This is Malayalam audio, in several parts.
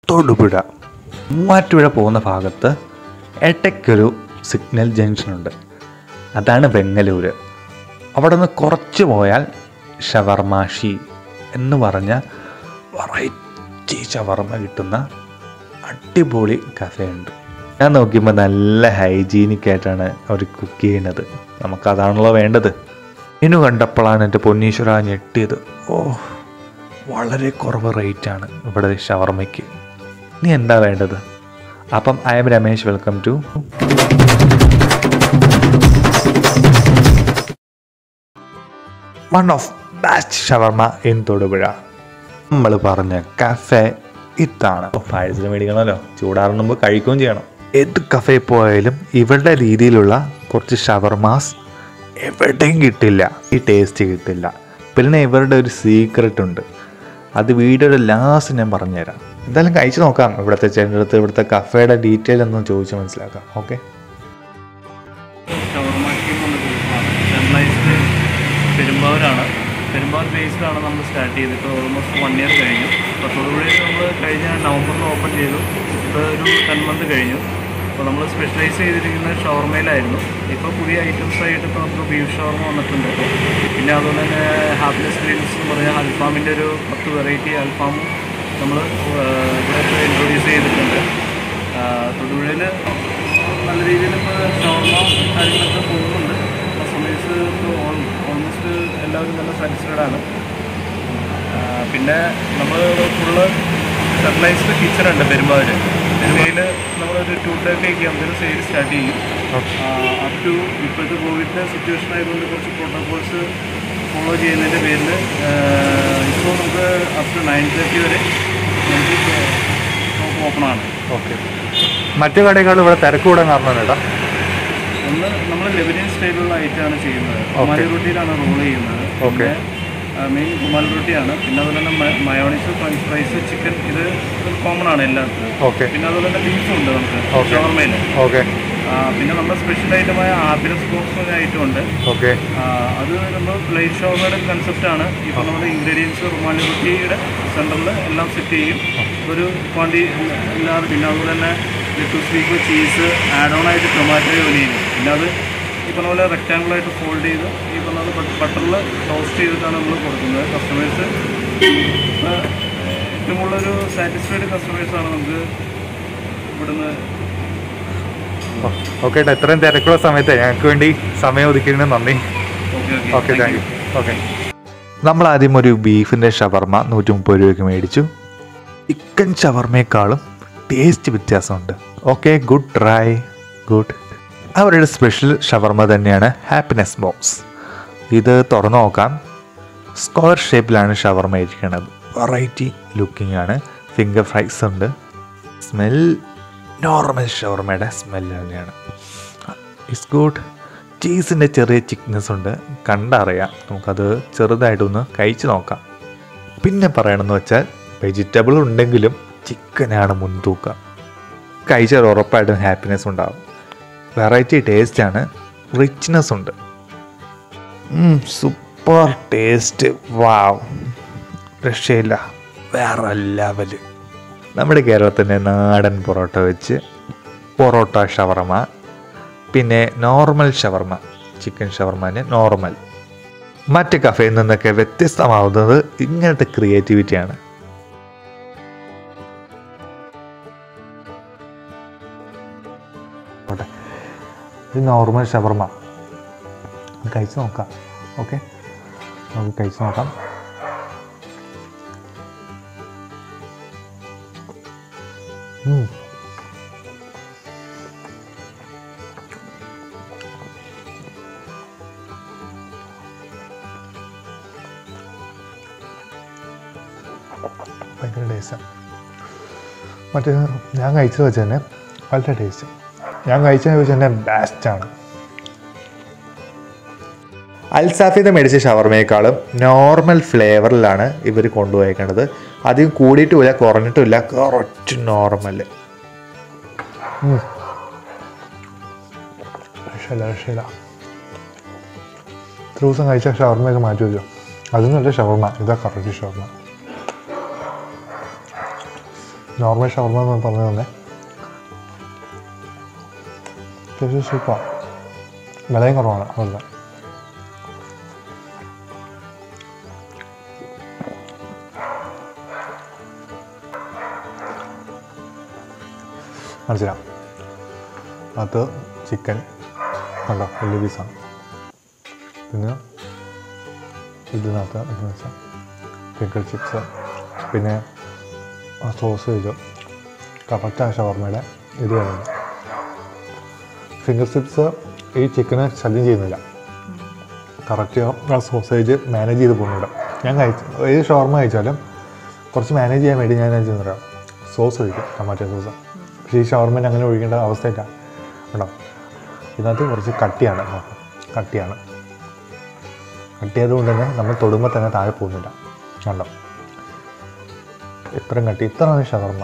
തൊടുപുഴ. മൂവാറ്റുപുഴ പോകുന്ന ഭാഗത്ത് എട്ടയ്ക്കൊരു സിഗ്നൽ ജംഗ്ഷനുണ്ട്. അതാണ് ബെംഗളൂര്. അവിടെ നിന്ന് കുറച്ച് പോയാൽ ഷവർമാഷി എന്ന് പറഞ്ഞ വെറൈറ്റി ഷവർമ കിട്ടുന്ന അടിപൊളി കഫേയുണ്ട്. ഞാൻ നോക്കിയപ്പോൾ നല്ല ഹൈജീനിക്കായിട്ടാണ് അവർ കുക്ക് ചെയ്യുന്നത്. നമുക്കതാണല്ലോ വേണ്ടത്. മെനു കണ്ടപ്പോഴാണ് എൻ്റെ പൊന്നീശ്വര ഞെട്ടിയത്. വളരെ കുറവ് റേറ്റാണ് ഇവിടെ ഷവർമയ്ക്ക്. ഇനി എന്താ വേണ്ടത്? അപ്പം I am Ramesh, welcome to one of best shawarma in Thodupuzha. നമ്മൾ പറഞ്ഞ കഫേ ഇതാണ്. പാഴ്സൽ മേടിക്കണമല്ലോ, ചൂടാറുന്ന മുമ്പ് കഴിക്കുകയും ചെയ്യണം. ഏത് കഫേ പോയാലും ഇവരുടെ രീതിയിലുള്ള കുറച്ച് ഷവർമാസ് എവിടെയും കിട്ടില്ല, ഈ ടേസ്റ്റ് കിട്ടില്ല. പിന്നെ ഇവരുടെ ഒരു സീക്രട്ട് ഉണ്ട്, അത് വീഡിയോയുടെ ലാസ്റ്റ് ഞാൻ പറഞ്ഞുതരാം. എന്തായാലും കഴിച്ച് നോക്കാം. ഇവിടുത്തെ ചേട്ടൻ്റെ അടുത്ത് ഇവിടുത്തെ കഫേയുടെ ഡീറ്റെയിൽ ഒന്നും ചോദിച്ച് മനസ്സിലാക്കാം. ഓക്കെ. പെരുമ്പാവൂരാണ്, പെരുമ്പാവൂർ ബേസ്ഡാണ് നമ്മൾ സ്റ്റാർട്ട് ചെയ്തിട്ട് ഓൾമോസ്റ്റ് 1 year കഴിഞ്ഞു. അപ്പോൾ തൊടുപുഴയിൽ നമ്മൾ കഴിഞ്ഞ നവംബറിൽ ഓപ്പൺ ചെയ്തു. ഇപ്പോൾ ഒരു 10 month കഴിഞ്ഞു. അപ്പോൾ നമ്മൾ സ്പെഷ്യലൈസ് ചെയ്തിരിക്കുന്നത് ഷവർമയിലായിരുന്നു. ഇപ്പോൾ പുതിയ ഐറ്റംസ് ആയിട്ട് ഇപ്പോൾ നമുക്ക് ബീഫ് ഷവർമ വന്നിട്ടുണ്ട്. പിന്നെ അതുപോലെ തന്നെ ഹാപ്പിനെസ് ഗ്രിൽസ് എന്ന് പറഞ്ഞാൽ അൽഫാമിൻ്റെ ഒരു 10 വെറൈറ്റി അൽഫാമും നമ്മൾ ഇവിടെ ഇൻട്രൊഡ്യൂസ് ചെയ്തിട്ടുണ്ട്. തൊടുപുഴയിൽ നല്ല രീതിയിൽ ഇപ്പോൾ ഷവർമ കാര്യങ്ങളൊക്കെ പോകുന്നുണ്ട്. കസ്റ്റമേഴ്സ് ഇപ്പോൾ ഓൾമോസ്റ്റ് എല്ലാവരും നല്ല സാറ്റിസ്ഫൈഡ് ആണ്. പിന്നെ നമ്മൾ ഫുള്ള് സെർലൈസ്ഡ് കിച്ചൺ ഉണ്ട് പെരുമ്പാവൂർ. പെരുമ്പാവൂരിൽ നമ്മളൊരു 2:30 ആകുമ്പോൾ സെയിൽ സ്റ്റാർട്ട് ചെയ്യും. അപ് ടു ഇപ്പോഴത്തെ കോവിഡിൻ്റെ സിറ്റുവേഷൻ ആയതുകൊണ്ട് കുറച്ച് പ്രോട്ടോകോൾസ് ഫോളോ ചെയ്യുന്നതിൻ്റെ പേരിൽ ഇപ്പോൾ നമുക്ക് അപ് ടു 9:30 വരെ നമുക്ക് ഓപ്പണാണ്. ഓക്കെ. മറ്റു കടകൾ ഇവിടെ തിരക്കൂടാൻ കാരണം കേട്ടോ. ഒന്ന് നമ്മൾ ലെബനീസ് സ്റ്റൈലുള്ള ഐറ്റമാണ് ചെയ്യുന്നത്. കുമാരി റൊട്ടിയിലാണ് റോൾ ചെയ്യുന്നത്. ഓക്കെ. മെയിൻ കുമാരി റൊട്ടിയാണ്. പിന്നെ അതുപോലെ തന്നെ മയോണൈസ്, ഫ്രഞ്ച് ഫ്രൈസ്, ചിക്കൻ, ഇത് കോമൺ ആണ് എല്ലാവർക്കും. ഓക്കെ. പിന്നെ അതുപോലെ തന്നെ ബീഫും ഉണ്ട് നമുക്ക് ഷവർമയിൽ. ഓക്കെ. പിന്നെ നമ്മുടെ സ്പെഷ്യൽ ഐറ്റമായ ഹാപ്പിനെസ് ബോക്സ് ഒരു ഐറ്റം ഉണ്ട്. ഓക്കെ. അത് നമ്മൾ പ്ലേറ്റ് ഷവർമയുടെ കൺസെപ്റ്റാണ്. ഇപ്പോൾ നമ്മുടെ ഇൻഗ്രീഡിയൻസ് റുമാലി റൊട്ടിയുടെ സെൻറ്ററിൽ എല്ലാം സെറ്റ് ചെയ്യും. ഒരു ക്വാണ്ടിറ്റി ഇല്ലാതെ. പിന്നെ അതുപോലെ തന്നെ lettuce leaf, cheese, add on ആയിട്ട് ടൊമാറ്റോ ഒലിയും. പിന്നെ അത് ഈ പറഞ്ഞ പോലെ റെക്റ്റാങ്കിളായിട്ട് ഫോൾഡ് ചെയ്ത് ഈ പറഞ്ഞ ബട്ടറിൽ ടോസ്റ്റ് ചെയ്തിട്ടാണ് നമ്മൾ കൊടുക്കുന്നത്. കസ്റ്റമേഴ്സ് ഏറ്റവും കൂടുതലൊരു സാറ്റിസ്ഫൈഡ് കസ്റ്റമേഴ്സാണ് നമുക്ക് ഇവിടുന്ന്. ഓക്കെ. ഇത്രയും തിരക്കുള്ള സമയത്ത് ഞങ്ങൾക്ക് വേണ്ടി സമയം ഒതുക്കിയതിന് നന്ദി. Okay, thank you. ഓക്കെ. നമ്മളാദ്യം ഒരു ബീഫിൻ്റെ ഷവർമ 130 രൂപയ്ക്ക് മേടിച്ചു. ചിക്കൻ ഷവർമയെക്കാളും ടേസ്റ്റ് വ്യത്യാസമുണ്ട്. Okay, good try, good. അവരുടെ സ്പെഷ്യൽ ഷവർമ തന്നെയാണ് ഹാപ്പിനെസ് ബോക്സ്. ഇത് തുറന്നു നോക്കാം. സ്ക്വയർ ഷേപ്പിലാണ് ഷവർമ ഇരിക്കുന്നത്. വെറൈറ്റി ലുക്കിംഗ് ആണ്. ഫിംഗർ ഫ്രൈസ് ഉണ്ട്. സ്മെൽ നോർമൽ ഷവർമയുടെ സ്മെല്ല് തന്നെയാണ്. It's good. ചീസിൻ്റെ ചെറിയ തിക്നെസ് ഉണ്ട്, കണ്ടറിയാം. നമുക്കത് ചെറുതായിട്ടൊന്ന് കഴിച്ച് നോക്കാം. പിന്നെ പറയണമെന്ന് വെച്ചാൽ വെജിറ്റബിൾ ഉണ്ടെങ്കിലും ചിക്കനാണ് മുൻതൂക്കം. കഴിച്ചാൽ ഉറപ്പായിട്ടും ഹാപ്പിനെസ് ഉണ്ടാകും. വെറൈറ്റി ടേസ്റ്റാണ്, റിച്ച്നെസ് ഉണ്ട്. Super taste. വാവ്, രക്ഷയില്ല, വേറെ ലെവല്. നമ്മുടെ കേരളത്തിൻ്റെ നാടൻ പൊറോട്ട വെച്ച് പൊറോട്ട ഷവർമ, പിന്നെ നോർമൽ ഷവർമ, ചിക്കൻ ഷവർമന് നോർമൽ. മറ്റ് കഫേയിൽ നിന്നൊക്കെ വ്യത്യസ്തമാവുന്നത് ഇങ്ങനത്തെ ക്രിയേറ്റിവിറ്റിയാണ്. ഇത് നോർമൽ ഷവർമ കഴിച്ച് നോക്കാം. ഓക്കെ, നമുക്ക് കഴിച്ച് നോക്കാം. ഭയങ്കര ടേസ്റ്റാണ്. മറ്റേ ഞാൻ കഴിച്ചത് വെച്ച് തന്നെ വളരെ ടേസ്റ്റ്. ഞാൻ കഴിച്ചതെന്ന് വെച്ച് തന്നെ ബെസ്റ്റാണ്. അൽസാഫിന്ന് മേടിച്ച ഷവർമയേക്കാളും നോർമൽ ഫ്ലേവറിലാണ് ഇവർ കൊണ്ടുപോയേക്കേണ്ടത്. അധികം കൂടിയിട്ടുമില്ല കുറഞ്ഞിട്ടുമില്ല, കറക്റ്റ് നോർമൽ. രക്ഷയില്ല. ഇത്ര ദിവസം കഴിച്ച ഷവർമയൊക്കെ മാറ്റി വെച്ചു. അതൊന്നുമല്ല ഷവർമ, ഇതാ കറക്റ്റ് ഷവർമ. നോർമൽ ഷവർമ എന്ന് പറഞ്ഞു തന്നെ സൂപ്പർ, വിലയും കുറവാണ്. അതല്ല മനസ്സിലാവും. അത് ചിക്കൻ കണ്ടോ വലിയ പീസാണ്. പിന്നെ ഇതിനകത്ത് എന്ന് വെച്ചാൽ പിക്കിൾ ചിപ്സ്, പിന്നെ സോസ് വെച്ചോ കറക്റ്റാണ് ഷവർമയുടെ ഇത് വരുന്നത്. ഫിംഗർ ചിപ്സ് ഈ ചിക്കന് ശല്യം ചെയ്യുന്നില്ല, കറക്റ്റ് ആ സോസേജ് മാനേജ് ചെയ്ത് പോകുന്നുണ്ട്. ഞാൻ ഏത് ഷവർമ കഴിച്ചാലും കുറച്ച് മാനേജ് ചെയ്യാൻ വേണ്ടി ഞാൻ ചെയ്യുന്നതാണ് സോസ് ഒഴിക്കും, ടൊമാറ്റോ സോസ്. പക്ഷേ ഈ ഷവർമേൻ്റെ അങ്ങനെ ഒഴിക്കേണ്ട അവസ്ഥയില്ല കേട്ടോ. ഇതിനകത്ത് കുറച്ച് കട്ടിയായതുകൊണ്ട് തന്നെ നമ്മൾ തൊടുമ്പോൾ തന്നെ താഴെ പോകുന്നില്ല കണ്ടോ. ഇത്രയാണ് ഷവർമ.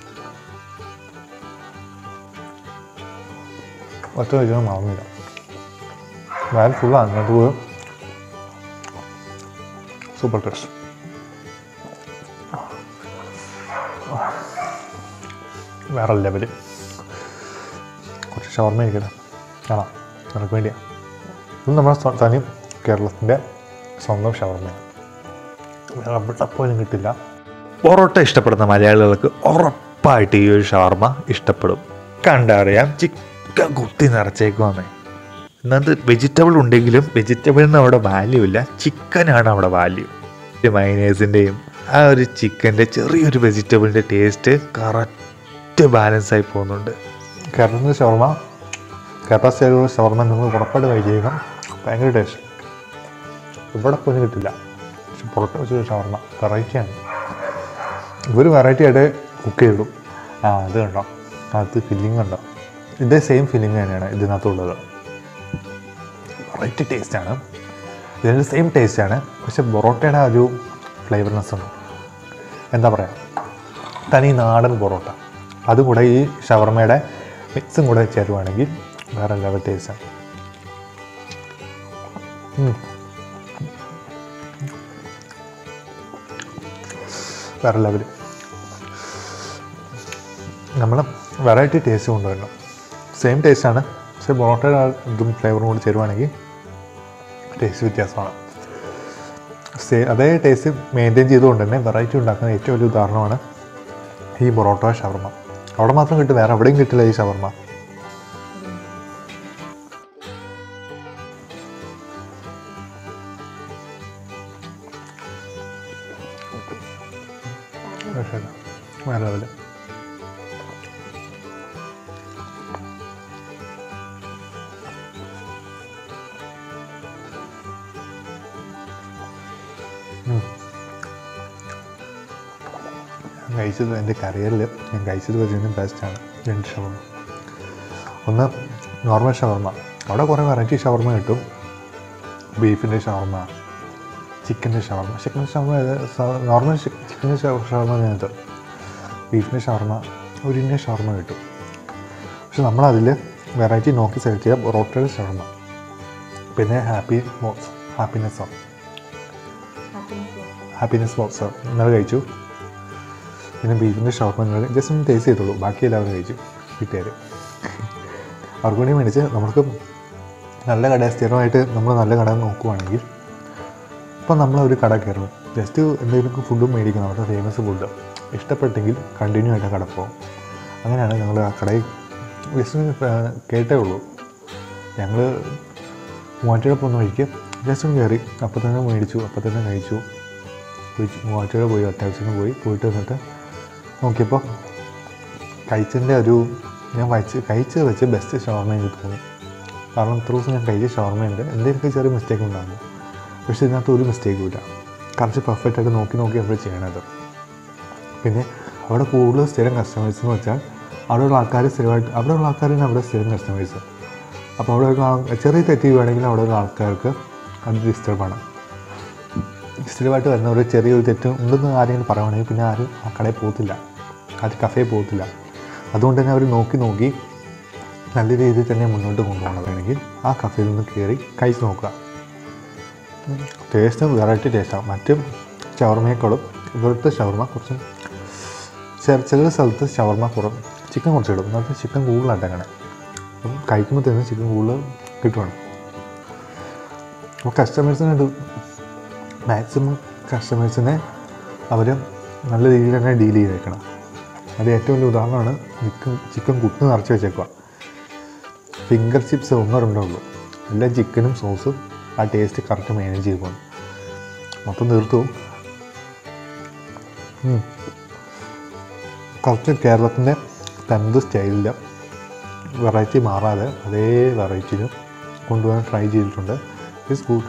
ഒറ്റ കഴിച്ചാൽ മാറുന്നില്ല, വയൽ ഫുള്ളാണ്. അത് സൂപ്പർ ടേസ്റ്റ്. വേറെ ലെവല്. കുറച്ച് ഷവർമ കഴിക്കട്ടെ, കാണാം നിനക്ക് വേണ്ടിയാണ്. ഇത് നമ്മുടെ തനി കേരളത്തിൻ്റെ സ്വന്തം ഷവർമയാണ്, വേറെ എവിടെ പോലും കിട്ടില്ല. പൊറോട്ട ഇഷ്ടപ്പെടുന്ന മലയാളികൾക്ക് ഉറപ്പായിട്ട് ഈ ഒരു ഷവർമ ഇഷ്ടപ്പെടും. കണ്ടറിയാം, ചിക്കൻ കുത്തി നിറച്ചേക്കുവാന്നേ. ഇന്നത്തെ വെജിറ്റബിൾ ഉണ്ടെങ്കിലും വെജിറ്റബിളിന് അവിടെ വാല്യൂ ഇല്ല, ചിക്കനാണ് അവിടെ വാല്യൂ. മയനേസിൻ്റെയും ആ ഒരു ചിക്കൻ്റെ ചെറിയൊരു വെജിറ്റബിളിൻ്റെ ടേസ്റ്റ് കറക്റ്റ് ബാലൻസായി പോകുന്നുണ്ട്. കേരളത്തിൻ്റെ ഷവർമ, കേരള സ്റ്റൈലുള്ള ഷവർമ നിങ്ങൾ ഉറപ്പായിട്ട് കഴിക്കുക, ഭയങ്കര ടേസ്റ്റ്. ഇവിടെ പോലും കിട്ടില്ല. പക്ഷെ പുറത്ത് വെച്ചൊരു ഷവർമ വെറൈറ്റിയാണ്. ഇവർ വെറൈറ്റി ആയിട്ട് കുക്ക് ചെയ്തിടും. അത് കണ്ടോ, അത് ഫില്ലിങ് കണ്ടോ, ഇതേ സെയിം ഫില്ലിങ് തന്നെയാണ് ഇതിനകത്തുള്ളത്. വെറൈറ്റി ടേസ്റ്റാണ്, ഇതിൻ്റെ സെയിം ടേസ്റ്റാണ്. പക്ഷെ പൊറോട്ടയുടെ ഒരു ഫ്ലേവർനെസ് ഉണ്ട്, എന്താ പറയുക, തനി നാടൻ പൊറോട്ട. അതുകൂടെ ഈ ഷവർമയുടെ മിക്സും കൂടെ ചേരുവാണെങ്കിൽ വേറെ ലെവൽ ടേസ്റ്റാണ്. വേറെ ലെവൽ. നമ്മൾ വെറൈറ്റി ടേസ്റ്റ് കൊണ്ടുവരണം. സെയിം ടേസ്റ്റാണ്, പക്ഷേ പൊറോട്ടയുടെ ഇതും ഫ്ലേവറും കൂടി ചേരുവാണെങ്കിൽ ടേസ്റ്റ് വ്യത്യാസമാണ്. അതേ ടേസ്റ്റ് മെയിൻറ്റെയിൻ ചെയ്തുകൊണ്ട് തന്നെ വെറൈറ്റി ഉണ്ടാക്കുന്ന ഏറ്റവും വലിയ ഉദാഹരണമാണ് ഈ പൊറോട്ട ഷവർമ. അവിടെ മാത്രം കിട്ടും, വേറെ എവിടെയും കിട്ടില്ല ഈ ഷവർമ. വേറെ ലെവല്. കഴിച്ചത് എൻ്റെ കരിയറിൽ ഞാൻ കഴിച്ചത് വെച്ചതിന് ബെസ്റ്റാണ് രണ്ട് ഷവർമ. ഒന്ന് നോർമൽ ഷവർമ, അവിടെ കുറേ വെറൈറ്റി ഷവർമ കിട്ടും. ബീഫിൻ്റെ ഷവർമ, ചിക്കൻ്റെ ഷവർമ. നോർമൽ ചിക്കൻ്റെ ഷവർമ അതിനകത്ത്, ബീഫിൻ്റെ ഷവർമ, ഒരു ഇന്ത്യൻ ഷവർമ കിട്ടും. പക്ഷെ നമ്മളതിൽ വെറൈറ്റി നോക്കി സെലക്ട് ചെയ്യുക പൊറോട്ടയുടെ ഷവർമ. പിന്നെ ഹാപ്പിനെസ് ബോക്സ് ഇന്നലെ കഴിച്ചു. പിന്നെ ബീഫിൻ്റെ ഷവർമ ഇന്നലെ ജസ്റ്റ് ഒന്ന് ടേസ്റ്റ് ചെയ്തോളൂ, ബാക്കി എല്ലാവരും കഴിച്ചു വീട്ടുകാർ. അവർക്ക് വേണ്ടി മേടിച്ച് നമുക്ക് നല്ല കട, സ്ഥിരമായിട്ട് നമ്മൾ നല്ല കട നോക്കുവാണെങ്കിൽ ഇപ്പം നമ്മളൊരു കട കയറും, ജസ്റ്റ് എന്തെങ്കിലും ഫുഡും മേടിക്കണം, അവരുടെ ഫേമസ് ഫുഡ് ഇഷ്ടപ്പെട്ടെങ്കിൽ കണ്ടിന്യൂ ആയിട്ട് കട പോകും. അങ്ങനെയാണ് ഞങ്ങൾ ആ കടയിൽ ജസ്റ്റ് കേട്ടേ ഉള്ളൂ. ഞങ്ങൾ മൂവാറ്റുപുഴ പോകുന്ന വഴിക്ക് ജസ്റ്റ് ഒന്ന് കയറി, അപ്പം തന്നെ മേടിച്ചു, അപ്പം തന്നെ കഴിച്ചു. മൂവാറ്റുപുഴ പോയി, അത്യാവശ്യം പോയിട്ട് വന്നിട്ട് നോക്കിയപ്പോൾ കഴിച്ചതിൻ്റെ ഒരു ഞാൻ കഴിച്ചത് വെച്ച് ബെസ്റ്റ് ഷവർമ എനിക്ക് തോന്നി. കാരണം ഇത്ര ദിവസം ഞാൻ കഴിച്ച ഷവർമയുണ്ട്, എന്തെങ്കിലും ചെറിയ മിസ്റ്റേക്ക് ഉണ്ടാകുന്നു, പക്ഷേ ഇതിനകത്ത് ഒരു മിസ്റ്റേക്കും ഇല്ല. കറക്റ്റ് പെർഫെക്റ്റായിട്ട് നോക്കി അവർ ചെയ്യണത്. പിന്നെ അവിടെ കൂടുതൽ സ്ഥിരം കസ്റ്റമേഴ്സ് എന്ന് വെച്ചാൽ അവിടെയുള്ള ആൾക്കാർ തന്നെ അവിടെ സ്ഥിരം കസ്റ്റമേഴ്സ്. അപ്പോൾ അവിടെ ചെറിയ തെറ്റ് വേണമെങ്കിൽ അവിടെയുള്ള ആൾക്കാർക്ക് അത് ഡിസ്റ്റർബാണ്. സ്ഥിരമായിട്ട് വരുന്നവർ ചെറിയൊരു തെറ്റ് ഉണ്ടെന്ന് ആരെങ്കിലും പറയുകയാണെങ്കിൽ പിന്നെ ആരും ആ കടയിൽ പോകത്തില്ല, ആ കഫേയിൽ പോകത്തില്ല. അതുകൊണ്ട് തന്നെ അവർ നോക്കി നല്ല രീതിയിൽ തന്നെ മുന്നോട്ട് കൊണ്ടുപോകണമെങ്കിൽ ആ കഫേയിൽ നിന്ന് കയറി കഴിച്ച് നോക്കുക. ടേസ്റ്റ് വെറൈറ്റി ടേസ്റ്റാണ്. മറ്റ് ഷവർമയേക്കാളും ഇവിടുത്തെ ഷവർമ കുറച്ച് ചില സ്ഥലത്ത് ഷവർമ്മ ചിക്കൻ കുറച്ചിടും, എന്നിട്ട് ചിക്കൻ കൂടുതലായിട്ട് അങ്ങനെ അപ്പം കഴിക്കുമ്പോൾ തന്നെ ചിക്കൻ കൂടുതൽ കിട്ടുവാണ്. അപ്പോൾ കസ്റ്റമേഴ്സിന് മാക്സിമം കസ്റ്റമേഴ്സിനെ അവർ നല്ല രീതിയിൽ തന്നെ ഡീൽ ചെയ്ത് വെക്കണം. അത് ഏറ്റവും വലിയ ഉദാഹരണമാണ് ചിക്കൻ കുട്ടി നിറച്ച് വെച്ചേക്കുക. ഫിംഗർ ചിപ്സ് 1-2 ഉള്ളൂ, എല്ലാ ചിക്കനും സോസും ആ ടേസ്റ്റ് കറക്റ്റ് മാനേജ് ചെയ്ത് പോകണം. മൊത്തം തീർത്തു കറക്റ്റ് കേരളത്തിൻ്റെ തനത് സ്റ്റൈലിൽ വെറൈറ്റി മാറാതെ അതേ വെറൈറ്റിയിലും കൊണ്ടുപോകാൻ ട്രൈ ചെയ്തിട്ടുണ്ട്. It's good.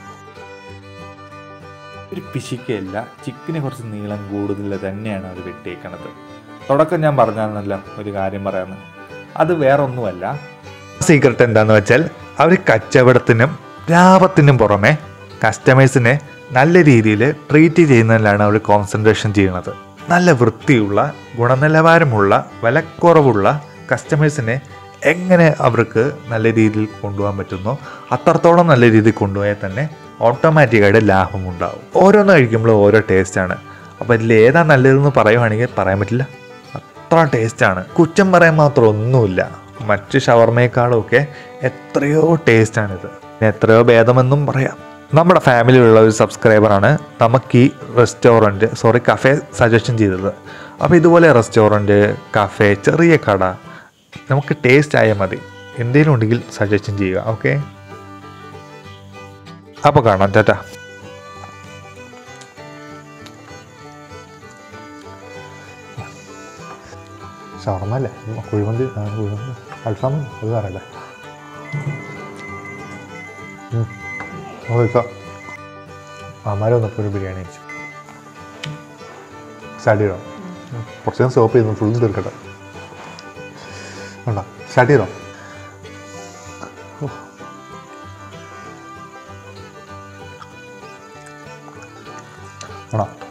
ഒരു പിശിക്കയല്ല, ചിക്കന് കുറച്ച് നീളം കൂടുതൽ തന്നെയാണ് അവർ വെട്ടിയേക്കണത്. തുടക്കം ഞാൻ പറഞ്ഞാണല്ലോ ഒരു കാര്യം പറയാമെന്ന്, അത് വേറൊന്നുമല്ല. സീക്രട്ട് എന്താണെന്ന് വെച്ചാൽ അവർ കച്ചവടത്തിനും ലാഭത്തിനും പുറമെ കസ്റ്റമേഴ്സിനെ നല്ല രീതിയിൽ ട്രീറ്റ് ചെയ്യുന്നതിലാണ് അവർ കോൺസെൻട്രേഷൻ ചെയ്യുന്നത്. നല്ല വൃത്തിയുള്ള, ഗുണനിലവാരമുള്ള, വിലക്കുറവുള്ള കസ്റ്റമേഴ്സിനെ എങ്ങനെ അവർക്ക് നല്ല രീതിയിൽ കൊണ്ടുപോകാൻ പറ്റുന്നോ അത്രത്തോളം നല്ല രീതിയിൽ കൊണ്ടുപോയാൽ തന്നെ ഓട്ടോമാറ്റിക്കായിട്ട് ലാഭമുണ്ടാവും. ഓരോന്ന് കഴിക്കുമ്പോൾ ഓരോ ടേസ്റ്റാണ്. അപ്പോൾ ഇതിൽ ഏതാ നല്ലതെന്ന് പറയുവാണെങ്കിൽ പറയാൻ പറ്റില്ല, അത്ര ടേസ്റ്റാണ്. കുറ്റം പറയാൻ മാത്രം ഒന്നുമില്ല. മറ്റ് ഷവർമയെക്കാളുമൊക്കെ എത്രയോ ടേസ്റ്റാണിത്, എത്രയോ ഭേദമെന്നും പറയാം. നമ്മുടെ ഫാമിലിയിലുള്ള ഒരു സബ്സ്ക്രൈബറാണ് നമുക്ക് ഈ കഫേ സജഷൻ ചെയ്തത്. അപ്പോൾ ഇതുപോലെ റെസ്റ്റോറൻറ്റ്, കഫേ, ചെറിയ കട നമുക്ക് ടേസ്റ്റ് ആയാൽ മതി, എന്തെങ്കിലും ഉണ്ടെങ്കിൽ സജഷൻ ചെയ്യുക. ഓക്കെ, അപ്പോൾ കാണാം, ടാറ്റാ. ഷവർമ അല്ലേ, കുഴിമന്തി, അൽഫാം അത് വേറല്ലേ. അമ്മാരെ വന്നപ്പോൾ ഒരു ബിരിയാണി കഴിച്ചു. സ്റ്റാർട്ട് ചെയ്തോ? കുറച്ച് നേരം സ്റ്റോപ്പ് ചെയ്യുന്നു, ഫുള്ളും തീർക്കട്ടെ. വേണ്ട, സ്റ്റാർട്ട് ചെയ്തോ? ആണോ?